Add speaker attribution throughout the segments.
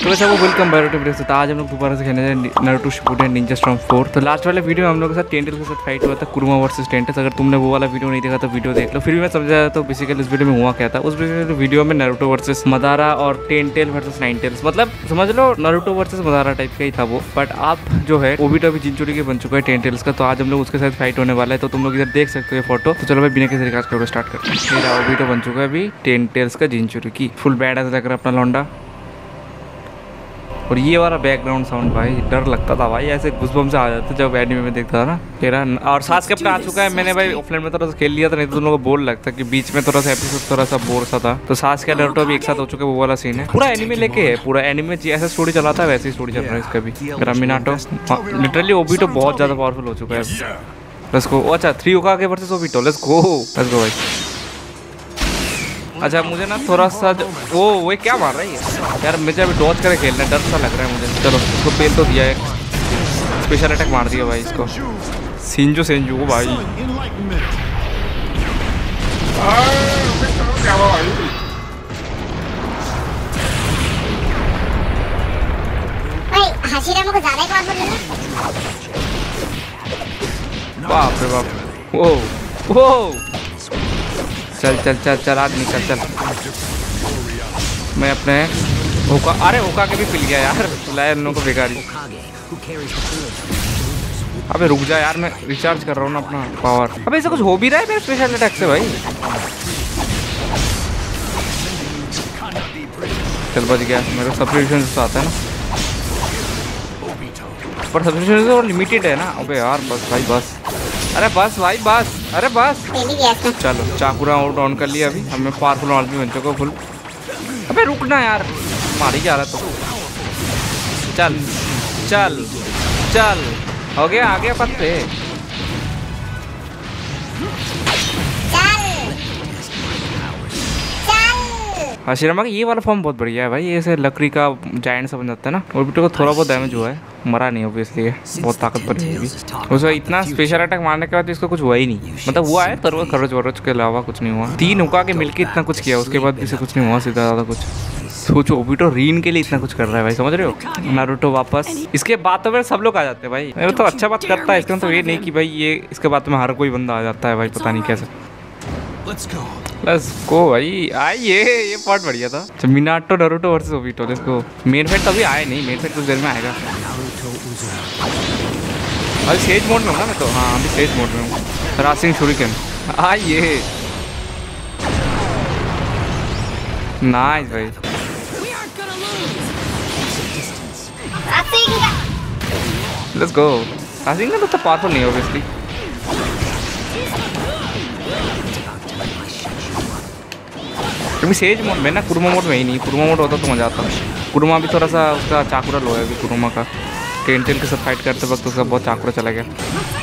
Speaker 1: तो वैसे वो वेलकम बैक टू वीडियो से। आज हम लोग दोबारा से खेलने हैं नारुतो शिपुडेन निंजा स्टॉर्म 4। तो लास्ट वाले वीडियो में हम लोग के साथ टेंटेल्स के साथ फाइट हुआ था, कुरुमा वर्सेस टेंटेल्स। अगर तुमने वो वाला वीडियो नहीं देखा तो वीडियो देख लो। फिर भी मैं समझा तो बेसिकली उस वीडियो में हुआ क्या था। उस वीडियो में नारुतो वर्सेस मदारा और टेंटेल वर्सेस नाइनटेल्स, मतलब समझ लो नारुतो वर्सेस मदारा टाइप का ही था वो। बट आप जो है ओबिटो अभी जिंचुरी के बन चुका है टेंटेल्स का, तो आज हम लोग उसके साथ फाइट होने वाला है। तो तुम लोग इधर देख सकते हो ये फोटो। तो चलो भाई बिना किसी रिकास्ट का स्टार्ट करते हैं। मेरा ओबिटो बन चुका है अभी टेंटेल्स का जिंचुरी की, फुल बैड ऐसा लग रहा है अपना लौंडा। और ये वाला बैकग्राउंड साउंड भाई डर लगता था भाई, ऐसे घुसबम से आ जाते जब एनीमे में देखता था ना तेरा। और सास के अपना आ चुका है। मैंने भाई ऑफलाइन में थोड़ा सा खेल लिया था, नहीं तो तुम लोगों को बोर लगता कि बीच में थोड़ा सा एपिसोड थोड़ा सा बोर सा था। तो सास के नारुतो भी एक साथ हो चुका है, वो वाला सीन है। पूरा एनीमे लेके है, पूरा एनीमे ऐसा स्टोरी चलाता है वैसे ही स्टोरी चल रहा है इसका भी। मेरा मिनाटो लिटरली ओबिटो बहुत ज्यादा पावरफुल हो चुका है। Let's go. अच्छा 3 Hokage versus Obito, let's go भाई। अच्छा मुझे ना थोड़ा सा वो क्या मार रहा है यार, मुझे अभी डॉज करके खेलना डर सा लग रहा है मुझे। चलो इसको पेल तो दिया है, स्पेशल अटैक मार दिया भाई इसको। सेंजू को भाई बाप रे बाप। वो चल चल चल चल आज निकल चल। मैं अपने अरे ओका के भी पिल गया यार, लाया इन लोगों को बेकारी। अबे रुक जा यार, मैं रिचार्ज कर रहा हूँ ना अपना पावर। अबे ऐसा कुछ हो भी रहा है मेरे स्पेशल अटैक से भाई। चल बच गया, मेरे सब्सक्रिप्शन से आता है ना, पर सब्सक्रिप्शन तो लिमिटेड है ना। अबे यार बस भाई बस, अरे बस भाई बस, अरे बस। चलो चाकुरा आउट ऑन कर लिया अभी हमें, पावरफुल आदमी बन चुका फुल। अबे रुकना यार, मार ही जा रहा तो। चल चल चल हो गया, आ गया पत्ते। हाशिरामा का ये वाला फॉर्म बहुत बढ़िया है भाई, ये ऐसे लकड़ी का जायंट सा बन जाता है ना। ओबिटो को थोड़ा बहुत डैमेज हुआ है, मरा नहीं ऑब्वियसली, बहुत ताकतवर है भी। उसका इतना स्पेशल अटैक मारने के बाद इसको कुछ हुआ ही नहीं, मतलब हुआ है तर खरोच वरोच के अलावा कुछ नहीं हुआ। 3 हुक्का के मिलके इतना कुछ किया, उसके बाद इसे कुछ नहीं हुआ सीधा ज़्यादा कुछ। सोचो ओबिटो रीन के लिए इतना कुछ कर रहा है भाई, समझ रहे हो। नारुतो वापस, इसके बाद तो फिर सब लोग आ जाते हैं भाई। मैं तो अच्छा बात करता है इसका, तो ये नहीं कि भाई ये इसके बाद में हर कोई बंदा आ जाता है भाई, पता नहीं कैसे। लेट्स गो भाई। आइए, ये पार्ट बढ़िया था। Minato Naruto versus Obito, let's go. Main fight तो अभी आया नहीं, मेन फाइट कुछ देर में आएगा। अभी सेज मोड में हूँ ना मैं तो। हाँ अभी सेज मोड में हूँ। Rasen shuriken. आइए नाइस भाई। Let's go. रासिंग तो पावरफुल नहीं है ऑब्वियसली। क्योंकि सेज मोड में ना, कुरुमा मोड में ही नहीं। कुरुमा मोड होता तो मजा आता। कुरुमा भी थोड़ा सा उसका चाकुरा लो है अभी कुरुमा का। टेंटेल के साथ फाइट करते वक्त उसका बहुत चाकुरा चला गया।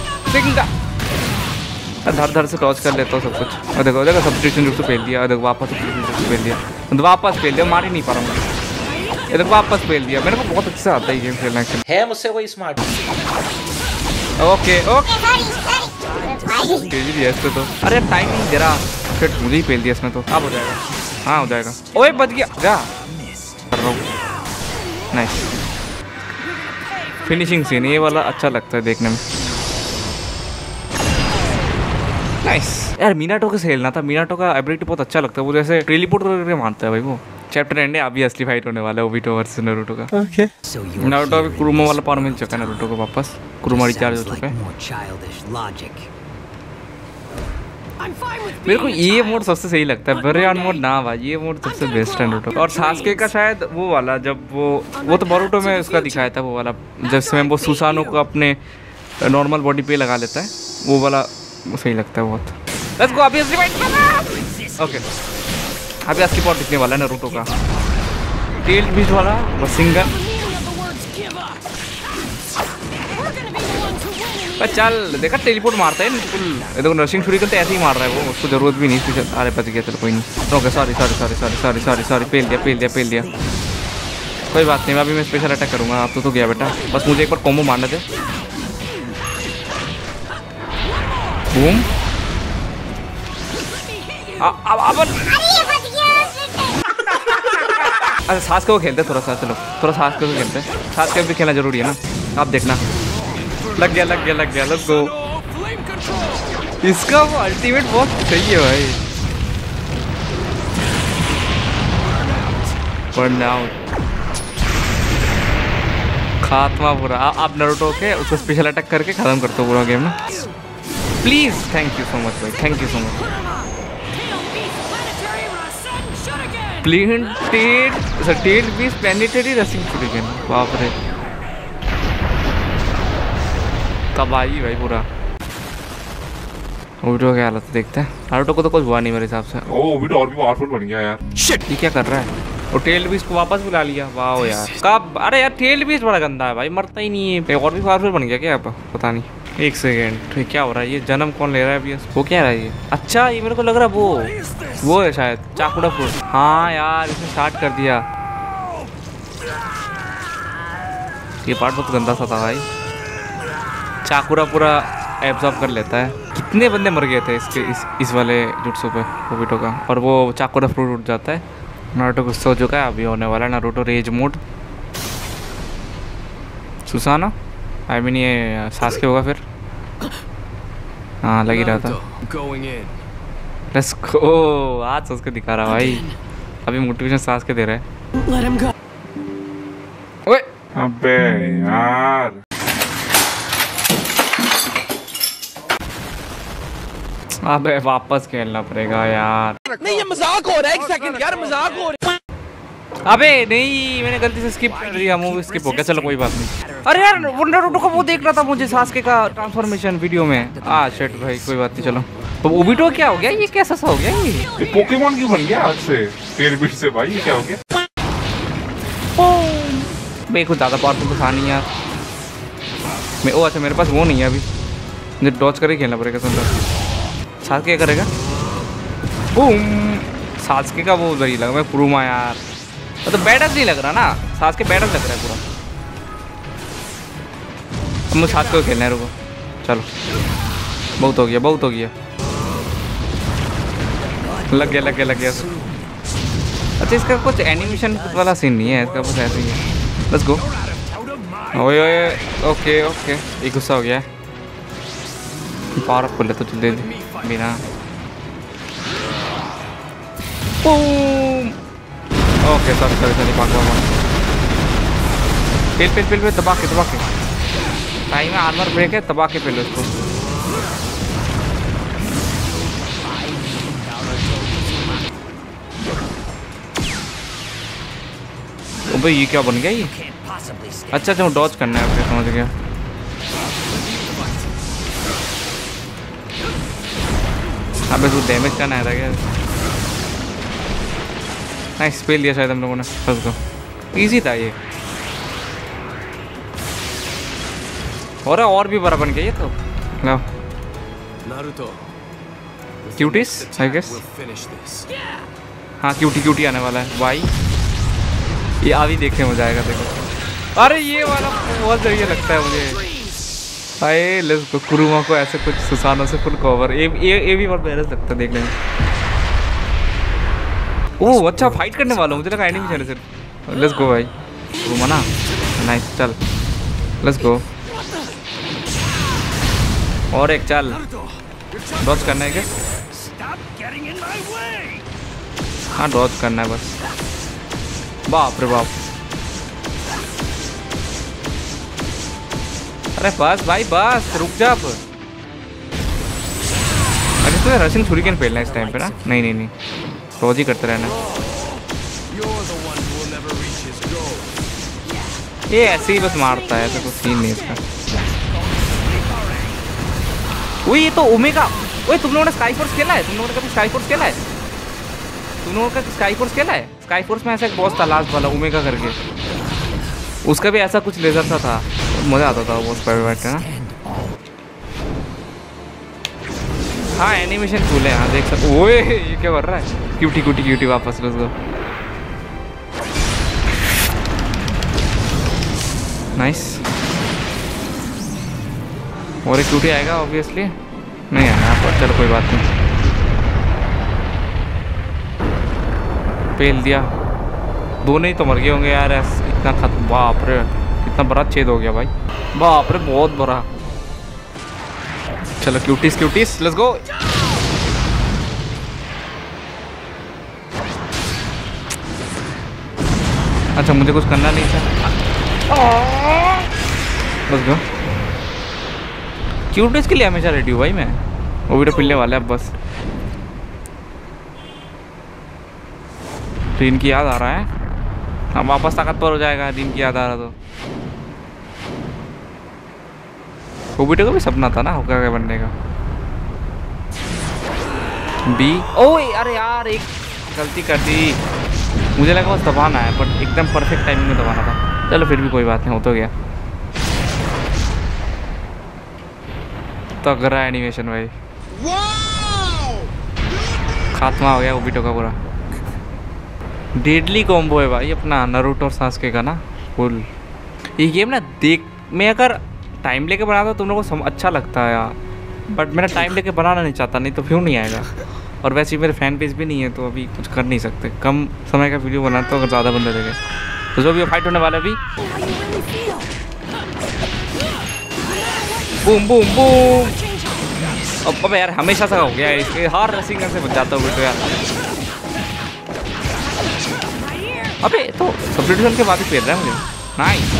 Speaker 1: धर धर से टॉच कर लेता हूँ सब कुछ। और देखो देखो सब्स्टिट्यूशन रूप से फेल दिया, देखो वापस फेल दिया, वापस फेल दिया, मार ही नहीं पा रहा हूँ। ये देखो वापस फेल दिया। मेरे को बहुत अच्छे से आता है गेम खेलना है
Speaker 2: मुझसे कोई स्मार्ट।
Speaker 1: ओके ओके तो अरे टाइम नहीं दे रहा, फिर मुझे ही फेल दिया इसमें। तो अब हो जाएगा, हाँ हो जाएगा। ओए बच गया, जा कर रहा हूँ। नाइस फिनिशिंग सीन, ये वाला अच्छा लगता है देखने में। नाइस यार, मिनाटो के से खेलना था। मिनाटो का एबिलिटी बहुत अच्छा लगता है, वो जैसे टेलीपोर्ट करके मारता है भाई वो। चैप्टर एंड है, अभी असली फाइट होने वाला है ओबिटो वर्सेस नारुतो का। ओके नारुतो अभी कुरुमा वाला पावर मिल चुका है नारुतो को वापस। कुरुमा रिचार्ज हो चुका है। मेरे को ये मोड सबसे सही लगता है, बरेन मोड ना भाई, ये मोड सबसे बेस्ट है नारुतो। और सास्के का शायद वो वाला, जब वो तो बोरुतो में उसका दिखाया था वो वाला, जब समय वो सुसानो को अपने नॉर्मल बॉडी पे लगा लेता है, वो वाला सही लगता है बहुत। Let's go. अभी असली फाइट। ओके अभी असली पार्ट दिखने वाला है नारुतो का। टेल बीच वाला मसिंगन। चल देखा टेलीपोर्ट मारता है बिल्कुल। देखो नर्सिंग शूरिकेन तो ऐसे ही मार रहा है वो, उसको जरूरत भी नहीं। अरे बच गया, चलो कोई नहीं। Okay sorry sorry sorry sorry sorry sorry sorry, पेल दिया। कोई बात नहीं, अभी मैं स्पेशल अटैक करूँगा। आप तो गया बेटा, बस मुझे एक बार कॉम्बो मारना दे। बूम। अच्छा सांस के वो खेलते थोड़ा सा, चलो थोड़ा सांस के वो खेलते हैं, सांस के भी खेलना जरूरी है ना। आप देखना लग गया लग गया लग गया, लेट्स गो। इसका वो अल्टीमेट बहुत सही है भाई। बर्न आउट, खात्मा पूरा। आप नारुतो के उसको स्पेशल अटैक करके खत्म करते हो पूरा गेम ना please. Thank you so much भाई, thank you so much. Tail beast planetary Rasen shuriken, बाप रे तबाही भाई पूरा। ओबिटो क्या हालत है देखते हैं। नारुतो को तो कुछ हुआ नहीं मेरे हिसाब से।
Speaker 2: ओबिटो और भी पावरफुल बन गया यार।
Speaker 1: शिट, ये क्या कर रहा है? और टेल बीस को वापस बुला लिया, वाह यार। कब? अरे यार टेल बीस बड़ा गंदा है भाई, मरता ही नहीं है। और भी पावरफुल बन गया क्या? पता नहीं। एक सेकेंड, तो क्या हो रहा है? ये जन्म कौन ले रहा है अभी? वो क्या रहा है ये? अच्छा ये मेरे को लग रहा है वो है शायद चाकुड़ा फ्रूट। हाँ यार इसने स्टार्ट कर दिया। ये पार्ट बहुत गंदा सा था भाई। चाकुरा पूरा एब्जॉर्ब कर लेता है। कितने बंदे मर गए थे इस वाले जुट्सु पे ओबिटो का। और वो चाकुरा फ्रूट उठ जाता है। नारुतो गुस्सा हो चुका है, अभी होने वाला है Naruto rage mode. Susanoo I mean ये सासके होगा फिर। हाँ लग ही रहा था। Let's go. आज उसको दिखा रहा भाई, अभी मोटिवेशन सासके दे रहा है। ओए
Speaker 2: अबे यार,
Speaker 1: अबे वापस खेलना पड़ेगा यार।
Speaker 3: नहीं ये मजाक हो रहा है, एक सेकंड यार, मजाक हो रहा है।
Speaker 1: अबे नहीं, मैंने गलती से स्किप कर दिया, मूवी स्किप हो गया। चलो कोई बात नहीं। अरे यार वो नारुतो का वो देख रहा था मुझे, सासके का ट्रांसफॉर्मेशन वीडियो में। शिट भाई कोई बात नहीं। चलो तो ओबिटो क्या हो गया? ये कैसा सा हो गया? ये
Speaker 2: पोकेमॉन क्यों बन गया आज से? टेल बीट से भाई ये क्या हो गया?
Speaker 1: भाई कुछ ज़्यादा पावरफुल तो था नहीं यार। मैं ओ अच्छा मेरे पास वो नहीं है अभी, मुझे डॉज कर ही खेलना पड़ेगा। सुन सासके क्या करेगा? बूम। सासके का वो वही लगा मैं पुरुमा यार, तो बैडस नहीं लग रहा ना, सासके बैडस लग रहा है पूरा। अब मुझे सासके को खेलना है, रुको। चलो बहुत हो गया, बहुत हो गया। लग गया लग गया लग गया। अच्छा इसका कुछ एनिमेशन वाला सीन नहीं है इसका, बस ऐसे ही है। Let's go. ओए ओए ओके ओके, ये गुस्सा हो गया है। पावरफुल है तो चल दे बिना। ओके सॉरी सॉरी सॉरी, पाक पेल पेल पेल पेल, दबा के टाइम में आर्मर ब्रेक है, दबा के पेल उसको। ओ भाई ये क्या बन गया ये? अच्छा अच्छा डॉज करना है, फिर समझ गया। अबे तू डैमेज करना है था क्या? नाइस स्पेल दिया शायद हम लोगों ने, फंस गो। इजी था ये। और भी बड़ा बन गया ये तो। लो क्यूटीज आई गेस। हाँ क्यूटी आने वाला है भाई, ये अभी देखने में जाएगा। देखो अरे ये वाला बहुत बढ़िया लगता है मुझे। हाय लेट्स गो। कुरुमा को ऐसे कुछ सुसानो से फुल कवर, ये भी बहुत बेहतर लगता है देखने में। ओह अच्छा फाइट करने वाला हूँ, मुझे लगा एनिमेशन है सिर्फ। लेट्स गो भाई कुरुमा ना, नाइस। चल लेट्स गो। और एक चल डॉज करना है क्या? हाँ डॉज करना है बस। बाप रे बाप, अरे बस भाई बस, रुक जा अब। अरे तो रशियन छुरिकेन फेलना इस टाइम पे ना। नहीं रोज ही करते रहना। ये ऐसे ही बस मारता है, ऐसा कुछ सीन नहीं इसका। वही ये तो ओमेगा। वही तुम लोगों ने स्काई फोर्स खेला है? तुम लोगों ने कभी स्काई फोर्स खेला है? तुम लोगों का स्काई फोर्स खेला है? स्काई फोर्स में ऐसा एक बॉस था लास्ट वाला ओमेगा करके, उसका भी ऐसा कुछ लेजर सा था, मजा आता था वो उस पर बैठ के ना। हाँ एनिमेशन कूल है, हाँ देख सकते। ओए ये क्या कर रहा है? क्यूटी वापस लेट्स गो। नाइस। और एक क्यूटी आएगा ऑब्वियसली, नहीं आना पर चलो कोई बात नहीं। पेल दिया दोनों ही तो मर गए होंगे यार। इतना खत्म, बाप रे कितना बड़ा छेद हो गया भाई, बाप रे बहुत बड़ा। चलो क्यूटीज क्यूटीज लेट्स गो। अच्छा मुझे कुछ करना नहीं था, बस गो। क्यूटीज के लिए हमेशा रेडी हूँ भाई मैं, वो भी तो पिलने वाला है अब बस। दिन की याद आ रहा है, हम वापस ताकतवर हो जाएगा दिन की याद आ रहा तो। ओबीटो का भी सपना था ना होकागे बनने का। बी ओए अरे यार एक गलती कर दी, मुझे लगा बस दबाना है बट एकदम परफेक्ट टाइमिंग में दबाना था। चलो फिर भी कोई बात नहीं, हो तो गया। तो अगरा एनिमेशन भाई, खात्मा हो गया ओबीटो का पूरा। डेडली कॉम्बो है भाई अपना नारुतो और सास्के का ना फुल। ये गेम ना देख मैं अगर टाइम लेके बनाता तो तुम लोगों को अच्छा लगता है यार, बट मेरा टाइम लेके बनाना नहीं चाहता, नहीं तो व्यू नहीं आएगा। और वैसे ही मेरे फैन पेज भी नहीं है तो अभी कुछ कर नहीं सकते, कम समय का वीडियो बनाता हूँ अगर ज़्यादा बंदे देखे तो। जो भी फाइट होने वाला अभी, बूम बूम बूम। अब यार हमेशा सा हो गया है इसके, हर रसिंगन से बच जाता हूँ तो यार। अबे तो सब्स्टिट्यूशन के बाद ही फेर रहा है मुझे, nice.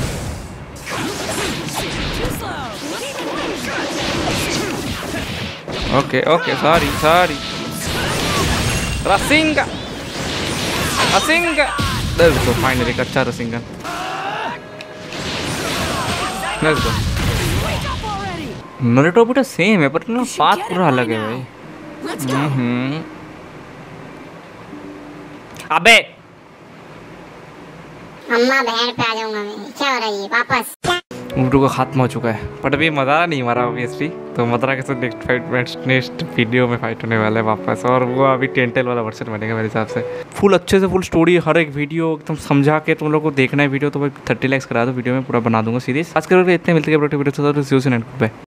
Speaker 1: Okay okay sorry sorry. Rasengan Rasengan, let's go finally एक अच्छा रसिंगन, लेट्स गो। नारुतो भी तो सेम है पर ना पाथ पूरा अलग है भाई। अबे
Speaker 4: अम्मा बहन पे आ जाऊंगा मैं, क्या हो रहा है वापस।
Speaker 1: वीडियो का खात्मा हो चुका है बट अभी मज़ा नहीं मारा ऑब्वियसली, तो मदरा के साथ नेक्स्ट वीडियो में फाइट होने वाला है वापस। और वो अभी टेंटेल वाला वर्जन बनेगा मेरे हिसाब से, फुल अच्छे से फुल स्टोरी हर एक वीडियो एकदम समझा के तुम लोग को देखना है वीडियो तो भाई 30 लाइक्स करा दो, वीडियो में पूरा बना दूंगा सीरीज। आज के इतने मिलते हैं।